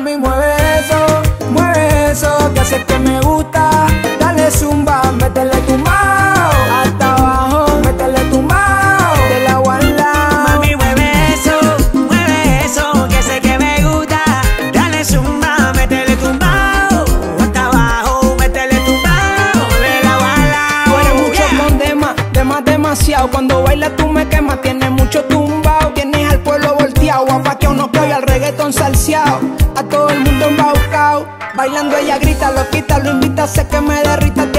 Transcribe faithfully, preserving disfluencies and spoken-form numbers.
Mami, mueve eso, mueve eso, que hace que me gusta. Dale zumba, métele tumbao. Hasta abajo, métele tumbao. De la guarda. Mami, mueve eso, mueve eso, que sé que me gusta. Dale zumba, métele tumbao. Hasta abajo, métele tumbao. De la guarda. Tú eres mucho con demás, demás demasiado. Cuando bailas tú me quemas, tienes mucho tumbao. Tienes al pueblo volteado, guapaqueado, no estoy al reggaetón salseado. A todo el mundo embaucao. Bailando ella grita, lo quita, lo invita, sé que me derrita.